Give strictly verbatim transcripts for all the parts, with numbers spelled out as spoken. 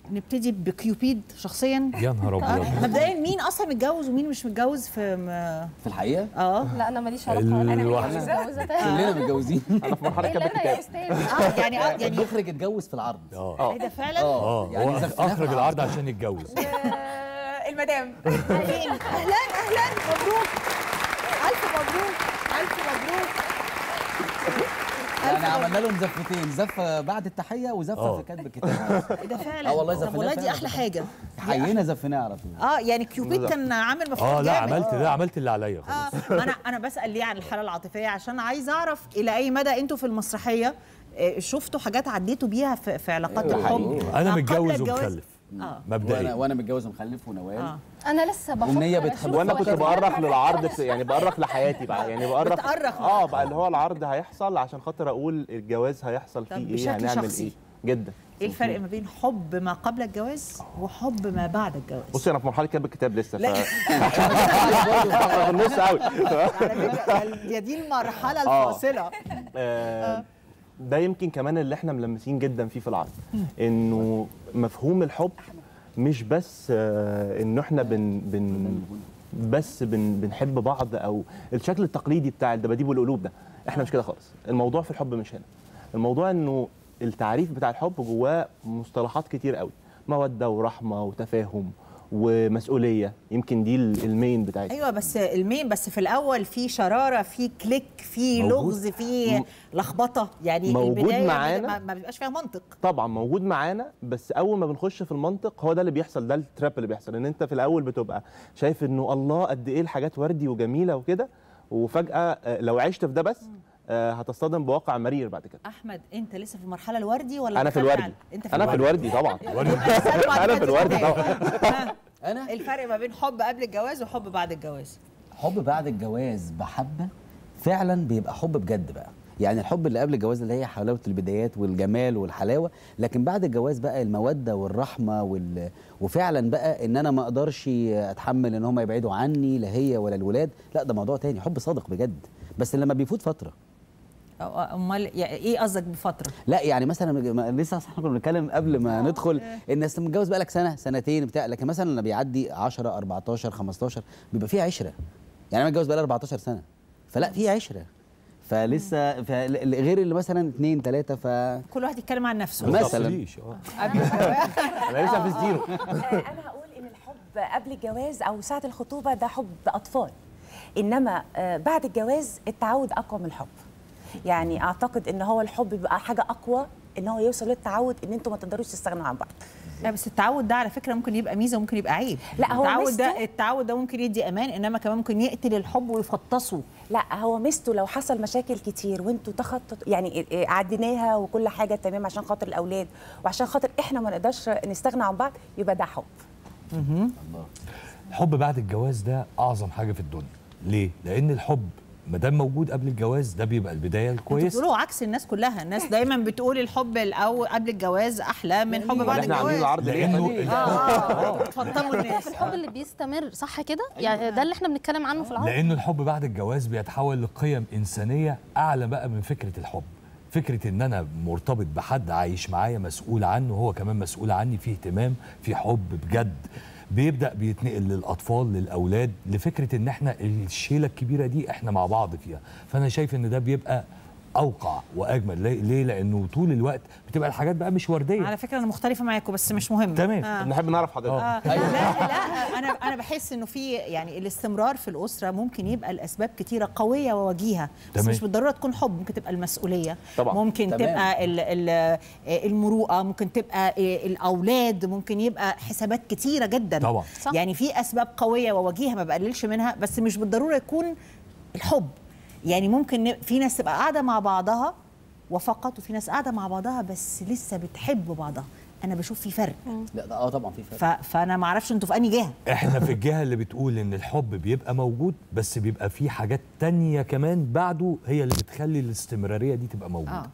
نبتدي بكيوبيد شخصيا. يا نهار ابيض. مبدئيا مين اصلا متجوز ومين مش متجوز في م... في الحقيقه؟ اه لا انا ماليش علاقه، انا متجوزه تاني. كلنا متجوزين. انا في مرحله كتابه الكتاب. اه يعني اه يعني المخرج اتجوز في العرض. اه ايه ده فعلا؟ اه يعني اخرج العرض عشان يتجوز. المدام. اهلا اهلا مبروك، الف مبروك الف مبروك. يعني عملنا لهم زفتين، زفه بعد التحيه وزفه في كتب الكتاب. ايه ده فعلا؟ اه والله طب زفناه. والله دي احلى حاجه. حيينا زفناه على طول. اه يعني كيوبيد كان عامل مفهوم اه لا جامد. عملت ده، عملت اللي عليا خلاص. اه انا انا بسال ليه عن الحاله العاطفيه، عشان عايزه اعرف الى اي مدى انتوا في المسرحيه شفتوا حاجات عديتوا بيها في, في علاقات الحب. انا متجوز ومخلف اه مبدئيا. وانا وانا متجوز ومخلف ونوال. آه. انا لسه بفكر. ومنية بتحب. وانا كنت بأرخ للعرض، يعني بأرخ لحياتي بقى، يعني بأرخ بتأرخ اه بقى اللي هو العرض هيحصل عشان خاطر اقول الجواز هيحصل فيه ايه، بشكل هنعمل شخصي. ايه جدا. ايه الفرق ما بين حب ما قبل الجواز وحب ما بعد الجواز؟ بصي انا في مرحله كتاب الكتاب لسه ف... لا. في النص قوي. على فكره دي المرحله الفاصله. آه ده يمكن كمان اللي احنا ملمسين جدا فيه في العرض، انه مفهوم الحب مش بس آه انه احنا بن بن بس بن بنحب بعض او الشكل التقليدي بتاع الدباديب والقلوب ده، احنا مش كده خالص. الموضوع في الحب مش هنا. الموضوع انه التعريف بتاع الحب جواه مصطلحات كتير قوي، موده ورحمه وتفاهم ومسؤوليه، يمكن دي المين بتاعتي. ايوه بس المين، بس في الاول في شراره، في كليك، في لغز، في لخبطه، يعني موجود البدايه معانا. ما بيبقاش فيها منطق. طبعا موجود معانا، بس اول ما بنخش في المنطق هو ده اللي بيحصل، ده التراب اللي بيحصل، ان انت في الاول بتبقى شايف انه الله قد ايه الحاجات وردي وجميله وكده، وفجاه لو عشت في ده بس هتصطدم بواقع مرير بعد كده. احمد انت لسه في المرحله الوردي ولا انا في الوردي؟ انت في انا في الوردي طبعا. انا في الوردي طبعا. انا الفرق ما بين حب قبل الجواز وحب بعد الجواز؟ حب بعد الجواز بحبه فعلا بيبقى حب بجد بقى. يعني الحب اللي قبل الجواز اللي هي حلاوه البدايات والجمال والحلاوه، لكن بعد الجواز بقى الموده والرحمه وال... وفعلا بقى ان انا ما اقدرش اتحمل ان هم يبعدوا عني، لا هي ولا الولاد، لا ده موضوع تاني، حب صادق بجد، بس لما بيفوت فتره. امال يعني ايه قصدك بفتره؟ لا يعني مثلا لسه احنا كنا بنتكلم قبل ما ندخل ان انت متجوز بقالك سنه سنتين بتاع، لكن مثلا لما بيعدي عشرة أربعتاشر خمستاشر بيبقى فيه عشره. يعني انا متجوز بقالي أربعتاشر سنه، فلا في عشره، فلسه غير اللي مثلا اثنين ثلاثه ف كل واحد يتكلم عن نفسه مثلا. انا لسه في الزيرو. انا هقول ان الحب قبل الجواز او ساعه الخطوبه ده حب اطفال، انما بعد الجواز التعود اقوى من الحب. يعني اعتقد ان هو الحب بيبقى حاجه اقوى، ان هو يوصل للتعود ان انتوا ما تقدروش تستغنوا عن بعض. لا بس التعود ده على فكره ممكن يبقى ميزه وممكن يبقى عيب. لا هو التعود ميزته ده التعود ده ممكن يدي امان، انما كمان ممكن يقتل الحب ويفطسه. لا هو ميزته لو حصل مشاكل كتير وانتوا تخطط يعني عديناها وكل حاجه تمام عشان خاطر الاولاد وعشان خاطر احنا ما نقدرش نستغنى عن بعض، يبقى ده حب. اها الحب بعد الجواز ده اعظم حاجه في الدنيا. ليه؟ لان الحب ما دام موجود قبل الجواز ده بيبقى البدايه الكويسه. بتقولوا عكس الناس كلها، الناس دايما بتقول الحب الاول قبل الجواز احلى من حب بعد احنا عاملين الجواز. العرض ليه؟ اه بتفضلوا الناس. الحب اللي بيستمر صح كده؟ يعني ده اللي احنا بنتكلم عنه في العرض. لانه الحب بعد الجواز بيتحول لقيم انسانيه اعلى بقى من فكره الحب. فكره ان انا مرتبط بحد عايش معايا مسؤول عنه، هو كمان مسؤول عني، في اهتمام، في حب بجد، بيبدأ بيتنقل للأطفال للأولاد لفكرة إن إحنا الشيلة الكبيرة دي إحنا مع بعض فيها. فأنا شايف إن ده بيبقى أوقع وأجمل. ليه؟ لأنه طول الوقت بتبقى الحاجات بقى مش وردية. على فكرة أنا مختلفة معاكم بس مش مهم. تمام. آه. نحب نعرف حضرتك. آه. لا لا أنا أنا بحس إنه في يعني الاستمرار في الأسرة ممكن يبقى الأسباب كتيرة قوية ووجيهة، بس تمام. مش بالضرورة تكون حب، ممكن تبقى المسؤولية. طبعا. ممكن تمام. تبقى ال ال المروءة، ممكن تبقى الأولاد، ممكن يبقى حسابات كتيرة جدا. طبعا. صح. يعني في أسباب قوية ووجيهة ما بقللش منها، بس مش بالضرورة يكون الحب. يعني ممكن في ناس تبقى قاعدة مع بعضها وفقط، وفي ناس قاعده مع بعضها بس لسه بتحب بعضها. انا بشوف في فرق. لا ده اه طبعا في فرق. فانا ما اعرفش انتوا في انهي جهه. احنا في الجهه اللي بتقول ان الحب بيبقى موجود، بس بيبقى في حاجات تانية كمان بعده هي اللي بتخلي الاستمراريه دي تبقى موجوده. آه.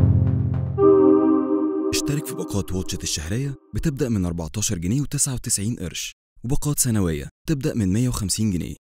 اشترك في باقات واتشت الشهريه بتبدا من أربعتاشر جنيه وتسعة وتسعين قرش، وباقات سنويه تبدا من مية وخمسين جنيه.